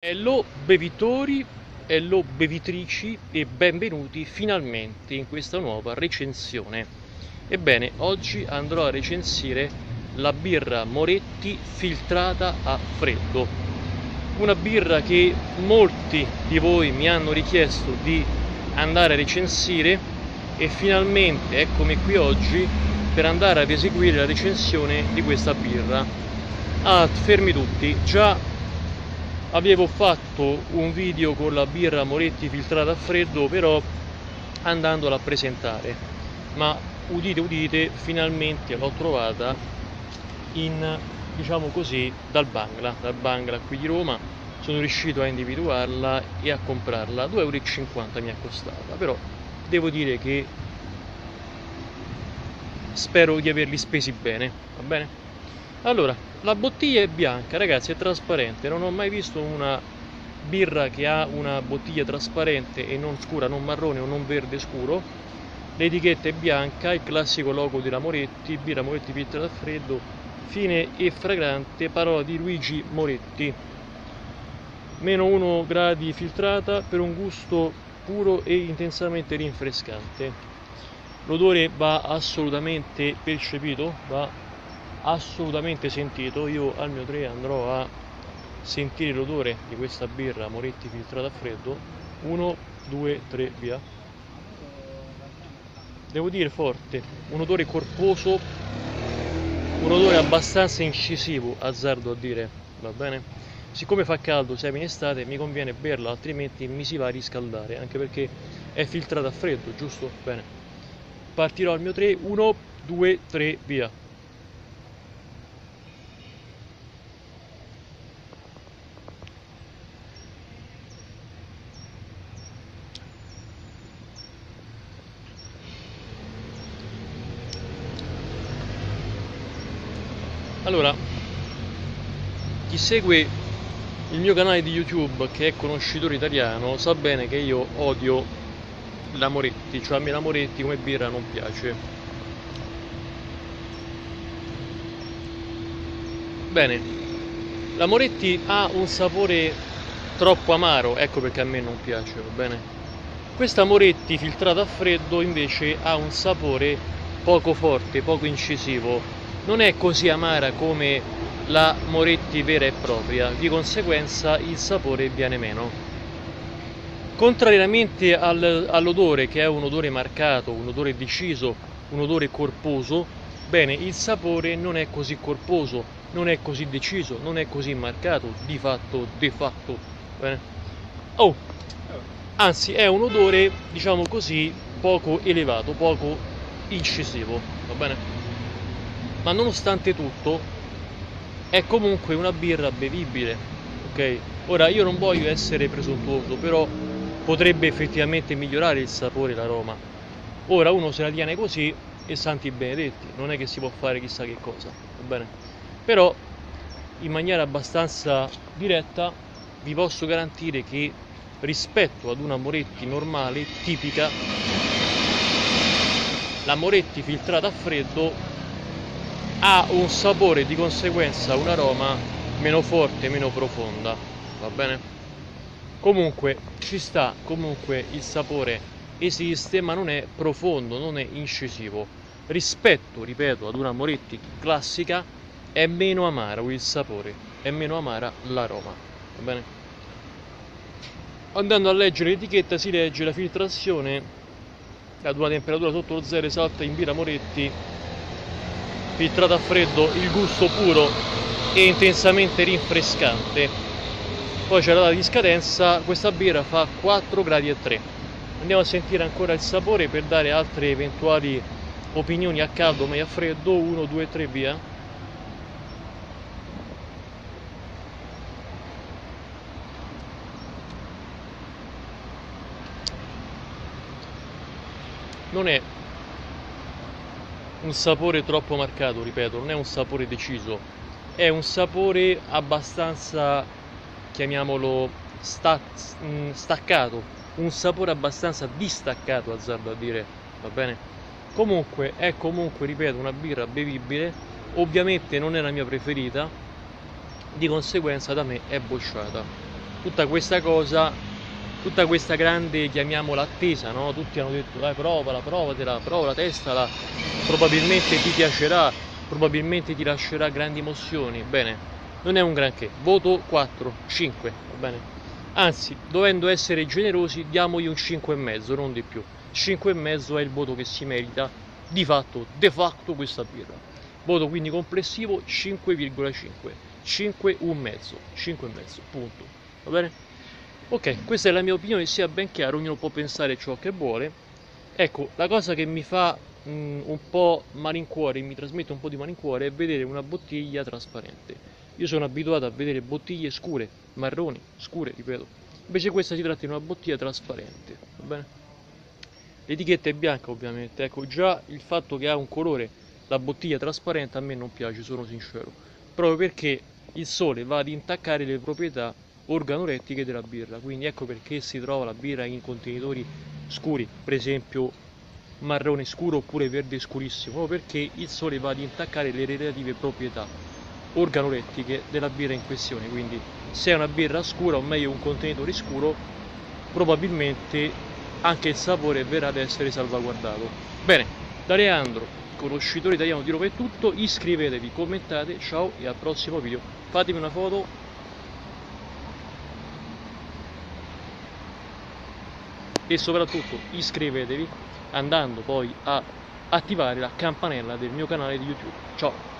Hello bevitori, hello bevitrici e benvenuti finalmente in questa nuova recensione. Ebbene, oggi andrò a recensire la birra Moretti filtrata a freddo. Una birra che molti di voi mi hanno richiesto di andare a recensire e finalmente eccomi qui oggi per andare ad eseguire la recensione di questa birra. Fermi tutti, già avevo fatto un video con la birra Moretti filtrata a freddo, però andandola a presentare, ma udite udite, finalmente l'ho trovata diciamo così, dal Bangla qui di Roma. Sono riuscito a individuarla e a comprarla. 2,50 € mi è costata, però devo dire che spero di averli spesi bene, va bene? Allora, la bottiglia è bianca, ragazzi, è trasparente. Non ho mai visto una birra che ha una bottiglia trasparente e non scura, non marrone o non verde scuro. L'etichetta è bianca, il classico logo della Moretti, birra Moretti filtrata a freddo, fine e fragrante, parola di Luigi Moretti. -1 gradi filtrata per un gusto puro e intensamente rinfrescante. L'odore va assolutamente percepito, va assolutamente sentito. Io al mio 3 andrò a sentire l'odore di questa birra Moretti filtrata a freddo. 1, 2, 3, via. Devo dire forte, un odore corposo, un odore abbastanza incisivo, azzardo a dire, va bene? Siccome fa caldo, siamo in estate, mi conviene berla, altrimenti mi si va a riscaldare, anche perché è filtrata a freddo, giusto? Bene. Partirò al mio 3, 1, 2, 3, via. Allora, chi segue il mio canale di YouTube, che è conoscitore italiano, sa bene che io odio la Moretti, cioè a me la Moretti come birra non piace. Bene, la Moretti ha un sapore troppo amaro, ecco perché a me non piace, va bene? Questa Moretti filtrata a freddo invece ha un sapore poco forte, poco incisivo. Non è così amara come la Moretti vera e propria, di conseguenza il sapore viene meno. Contrariamente all'odore, che è un odore marcato, un odore deciso, un odore corposo, bene, il sapore non è così corposo, non è così deciso, non è così marcato, di fatto, bene? Oh, anzi è un odore, diciamo così, poco elevato, poco incisivo, va bene? Ma nonostante tutto è comunque una birra bevibile, ok? Ora io non voglio essere presuntuoso, però potrebbe effettivamente migliorare il sapore e l'aroma. Ora uno se la tiene così e santi benedetti, non è che si può fare chissà che cosa, va bene? Però in maniera abbastanza diretta vi posso garantire che rispetto ad una Moretti normale, tipica, la Moretti filtrata a freddo ha un sapore, di conseguenza un aroma meno forte, meno profonda, va bene? Comunque ci sta, comunque il sapore esiste, ma non è profondo, non è incisivo. Rispetto, ripeto, ad una Moretti classica è meno amaro il sapore, è meno amara l'aroma, va bene? Andando a leggere l'etichetta si legge: la filtrazione ad una temperatura sotto lo zero esatta in birra Moretti filtrata a freddo, il gusto puro e intensamente rinfrescante. Poi c'è la data di scadenza, questa birra fa 4 gradi e 3. Andiamo a sentire ancora il sapore per dare altre eventuali opinioni a caldo ma a freddo. 1, 2, 3, via. Non è un sapore troppo marcato, ripeto, non è un sapore deciso, è un sapore abbastanza, chiamiamolo staccato, un sapore abbastanza distaccato, azzardo a dire, va bene? Comunque è comunque, ripeto, una birra bevibile, ovviamente non è la mia preferita, di conseguenza da me è bocciata. tutta questa cosa, tutta questa grande, chiamiamola attesa, no? Tutti hanno detto dai provala, provatela, testala, probabilmente ti piacerà, probabilmente ti lascerà grandi emozioni. Bene, non è un granché, voto 4, 5, va bene? Anzi, dovendo essere generosi, diamogli un 5,5, non di più. 5,5 è il voto che si merita, di fatto, de facto, questa birra. Voto quindi complessivo 5,5, 5 un mezzo, 5,5, punto. Va bene? Ok, questa è la mia opinione, sia ben chiaro, ognuno può pensare ciò che vuole. Ecco, la cosa che mi fa un po' malincuore, mi trasmette un po' di malincuore, è vedere una bottiglia trasparente. Io sono abituato a vedere bottiglie scure, marroni, scure, ripeto. Invece questa si tratta di una bottiglia trasparente, va bene? L'etichetta è bianca ovviamente, ecco già il fatto che ha un colore, la bottiglia trasparente a me non piace, sono sincero, proprio perché il sole va ad intaccare le proprietà organolettiche della birra, quindi ecco perché si trova la birra in contenitori scuri, per esempio marrone scuro oppure verde scurissimo, proprio perché il sole va ad intaccare le relative proprietà organolettiche della birra in questione, quindi se è una birra scura o meglio un contenitore scuro, probabilmente anche il sapore verrà ad essere salvaguardato. Bene, da Leandro, conoscitore italiano di Roma è tutto, iscrivetevi, commentate, ciao e al prossimo video. Fatemi una foto e soprattutto iscrivetevi andando poi a attivare la campanella del mio canale di YouTube. Ciao!